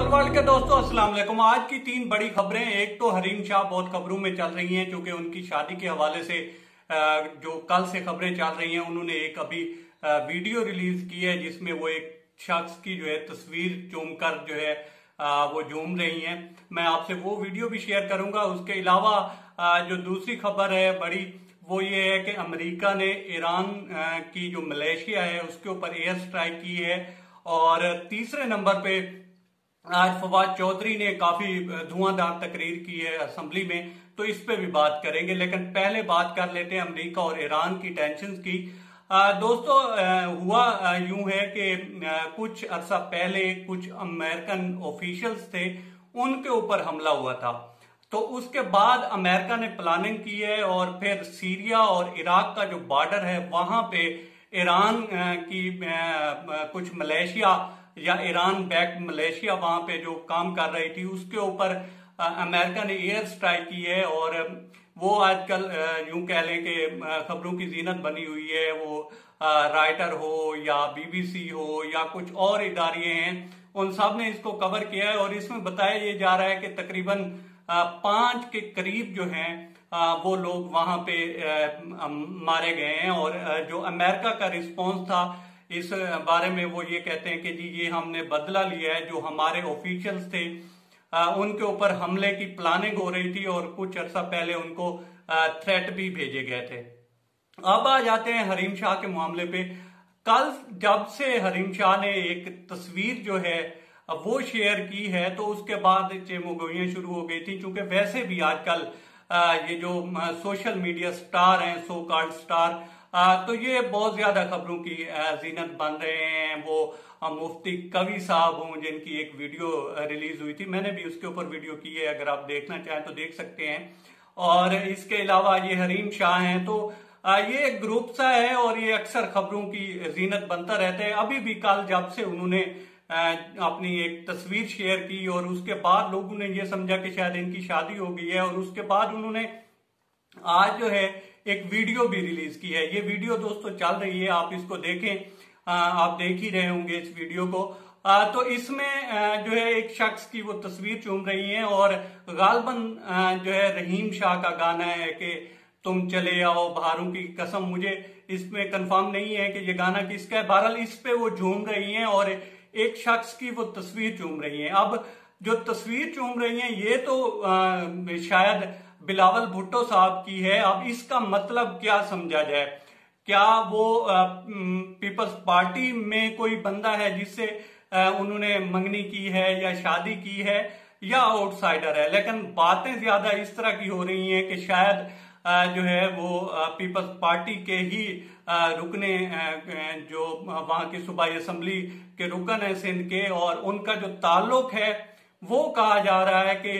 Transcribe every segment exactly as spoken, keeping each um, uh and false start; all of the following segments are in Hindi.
फुटबॉल वर्ल्ड के दोस्तों अस्सलाम वालेकुम। आज की तीन बड़ी खबरें। एक तो हरीम शाह बहुत खबरों में चल रही हैं क्योंकि उनकी शादी के हवाले से जो कल से खबरें चल रही हैं, उन्होंने एक अभी वीडियो रिलीज की है जिसमें वो एक शख्स की जो है तस्वीर चूम कर जो है वो झूम रही हैं। मैं आपसे वो वीडियो भी शेयर करूंगा। उसके अलावा जो दूसरी खबर है बड़ी, वो ये है कि अमेरिका ने ईरान की जो मलेशिया है उसके ऊपर एयर स्ट्राइक की है। और तीसरे नंबर पे आज फवाद चौधरी ने काफी धुआंधार तकरीर की है असेंबली में, तो इस पे भी बात करेंगे। लेकिन पहले बात कर लेते हैं अमेरिका और ईरान की टेंशन की। आ, दोस्तों आ, हुआ यूं है कि आ, कुछ अरसा पहले कुछ अमेरिकन ऑफिशियल्स थे, उनके ऊपर हमला हुआ था। तो उसके बाद अमेरिका ने प्लानिंग की है और फिर सीरिया और इराक का जो बॉर्डर है वहां पे ईरान की कुछ मलेशिया या ईरान बैक मलेशिया वहां पे जो काम कर रही थी उसके ऊपर अमेरिका ने एयर स्ट्राइक की है। और वो आजकल यूं कह लें कि खबरों की जीनत बनी हुई है। वो राइटर हो या बीबीसी हो या कुछ और इदारे हैं, उन सब ने इसको कवर किया है। और इसमें बताया ये जा रहा है कि तकरीबन पांच के करीब जो हैं वो लोग वहां पे मारे गए हैं। और जो अमेरिका का रिस्पॉन्स था इस बारे में, वो ये कहते हैं कि जी ये हमने बदला लिया है। जो हमारे ऑफिशियल्स थे उनके ऊपर हमले की प्लानिंग हो रही थी और कुछ अर्सा पहले उनको थ्रेट भी भेजे गए थे। अब आ जाते हैं हरीम शाह के मामले पे। कल जब से हरीम शाह ने एक तस्वीर जो है वो शेयर की है तो उसके बाद चेमोगोइयां शुरू हो गई थी। क्योंकि वैसे भी आजकल ये जो सोशल मीडिया स्टार हैं, सो कॉल्ड स्टार, तो ये बहुत ज्यादा खबरों की जीनत बन रहे हैं। वो मुफ्ती कवि साहब हों जिनकी एक वीडियो रिलीज हुई थी, मैंने भी उसके ऊपर वीडियो की है, अगर आप देखना चाहें तो देख सकते हैं। और इसके अलावा ये हरीम शाह हैं, तो ये एक ग्रुप सा है और ये अक्सर खबरों की जीनत बनता रहता है। अभी भी कल जब से उन्होंने अपनी एक तस्वीर शेयर की और उसके बाद लोगों ने ये समझा कि शायद इनकी शादी हो गई है, और उसके बाद उन्होंने आज जो है एक वीडियो भी रिलीज की है। ये वीडियो दोस्तों चल रही है, आप इसको देखें, आप देख ही रहे होंगे इस वीडियो को। तो इसमें जो है एक शख्स की वो तस्वीर चूम रही है और गालबन जो है रहीम शाह का गाना है कि तुम चले आओ बहारों की कसम। मुझे इसमें कंफर्म नहीं है कि ये गाना किसका है। बहरहाल इस पे वो झूम रही हैं और एक शख्स की वो तस्वीर चूम रही है। अब जो तस्वीर चूम रही है ये तो आ, शायद बिलावल भुट्टो साहब की है। अब इसका मतलब क्या समझा जाए? क्या वो पीपल्स पार्टी में कोई बंदा है जिससे उन्होंने मंगनी की है या शादी की है, या आउटसाइडर है? लेकिन बातें ज्यादा इस तरह की हो रही हैं कि शायद जो है वो पीपल्स पार्टी के ही रुकने जो वहां की सूबाई असेंबली के रुकन है सिंध के, और उनका जो ताल्लुक है वो कहा जा रहा है कि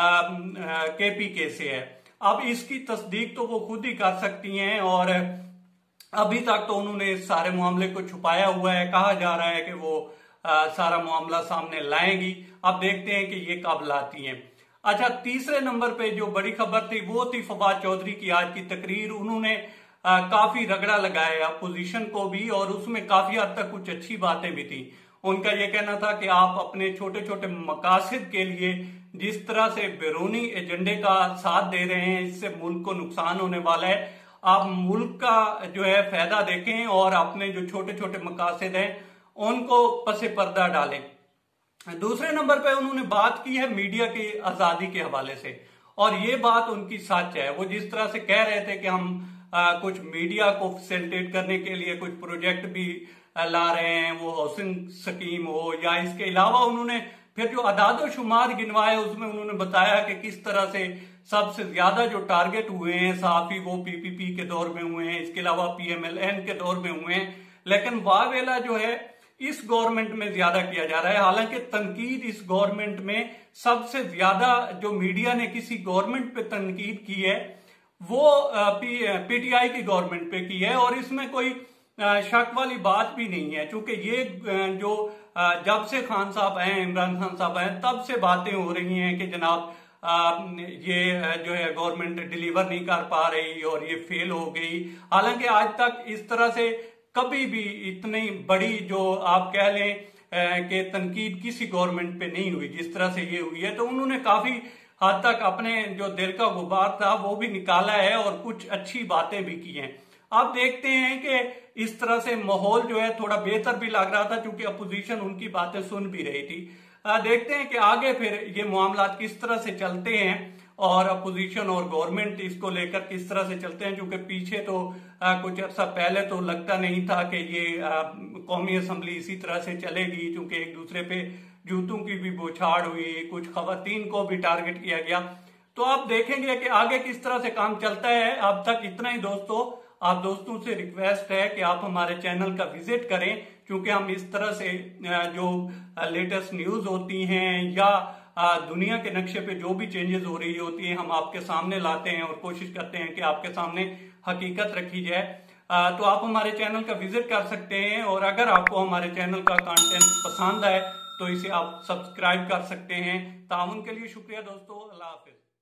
केपीके से है। अब इसकी तस्दीक तो वो खुद ही कर सकती हैं और अभी तक तो उन्होंने इस सारे मामले को छुपाया हुआ है। कहा जा रहा है कि वो आ, सारा मामला सामने लाएंगी। अब देखते हैं कि ये कब लाती हैं। अच्छा, तीसरे नंबर पे जो बड़ी खबर थी वो थी फवाद चौधरी की आज की तकरीर। उन्होंने आ, काफी रगड़ा लगाया अपोजिशन को भी, और उसमें काफी हद तक कुछ अच्छी बातें भी थी। उनका यह कहना था कि आप अपने छोटे छोटे मकासद के लिए जिस तरह से बैरूनी एजेंडे का साथ दे रहे हैं, इससे मुल्क को नुकसान होने वाला है। आप मुल्क का जो है फायदा देखें और अपने जो छोटे छोटे मकासद हैं उनको पसे पर्दा डालें। दूसरे नंबर पे उन्होंने बात की है मीडिया की आजादी के हवाले से, और ये बात उनकी सच है। वो जिस तरह से कह रहे थे कि हम आ, कुछ मीडिया को फैसिलिटेट करने के लिए कुछ प्रोजेक्ट भी ला रहे हैं, वो हाउसिंग स्कीम हो या इसके अलावा उन्होंने फिर जो अदाद शुमार गिनवाए उसमें उन्होंने बताया कि किस तरह से सबसे ज्यादा जो टारगेट हुए हैं साफी वो पीपीपी के दौर में हुए हैं, इसके अलावा पीएमएलएन के दौर में हुए हैं। लेकिन वावेला जो है इस गवर्नमेंट में ज्यादा किया जा रहा है। हालांकि तनकीद इस गवर्नमेंट में सबसे ज्यादा जो मीडिया ने किसी गवर्नमेंट पे तनकीद की है वो पीटीआई की गवर्नमेंट पे की है, और इसमें कोई शक वाली बात भी नहीं है। क्योंकि ये जो जब से खान साहब आए, इमरान खान साहब आए, तब से बातें हो रही हैं कि जनाब ये जो है गवर्नमेंट डिलीवर नहीं कर पा रही और ये फेल हो गई। हालांकि आज तक इस तरह से कभी भी इतनी बड़ी जो आप कह लें के तनकीद किसी गवर्नमेंट पे नहीं हुई जिस तरह से ये हुई है। तो उन्होंने काफी हद तक अपने जो दिल का गुबार था वो भी निकाला है और कुछ अच्छी बातें भी की हैं। आप देखते हैं कि इस तरह से माहौल जो है थोड़ा बेहतर भी लग रहा था क्योंकि अपोजिशन उनकी बातें सुन भी रही थी। आ, देखते हैं कि आगे फिर ये मामला किस तरह से चलते हैं और अपोजिशन और गवर्नमेंट इसको लेकर किस तरह से चलते हैं, क्योंकि पीछे तो आ, कुछ अर्सा पहले तो लगता नहीं था कि ये आ, कौमी असम्बली इसी तरह से चलेगी, क्योंकि एक दूसरे पे जूतों की भी बौछार हुई, कुछ खवातीन को भी टारगेट किया गया। तो आप देखेंगे कि आगे किस तरह से काम चलता है। अब तक इतना ही दोस्तों, आप दोस्तों से रिक्वेस्ट है कि आप हमारे चैनल का विजिट करें, क्योंकि हम इस तरह से जो लेटेस्ट न्यूज होती हैं या दुनिया के नक्शे पे जो भी चेंजेस हो रही होती हैं हम आपके सामने लाते हैं और कोशिश करते हैं कि आपके सामने हकीकत रखी जाए। तो आप हमारे चैनल का विजिट कर सकते हैं और अगर आपको हमारे चैनल का कंटेंट पसंद आए तो इसे आप सब्सक्राइब कर सकते हैं। ताउन के लिए शुक्रिया दोस्तों। अल्लाह हाफिज।